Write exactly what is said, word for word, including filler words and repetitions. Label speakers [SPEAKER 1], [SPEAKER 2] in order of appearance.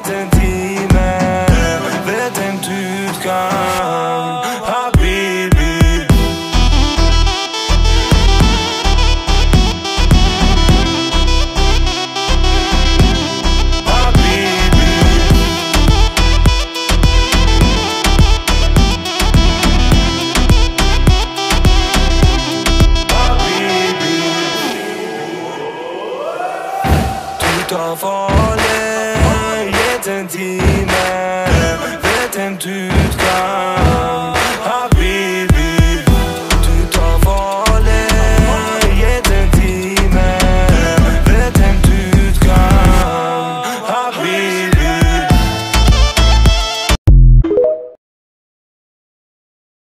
[SPEAKER 1] Vet en time, vet en utgang. Habibi. Habibi. Habibi. Du tar farlig, vet en time, vet en utgang.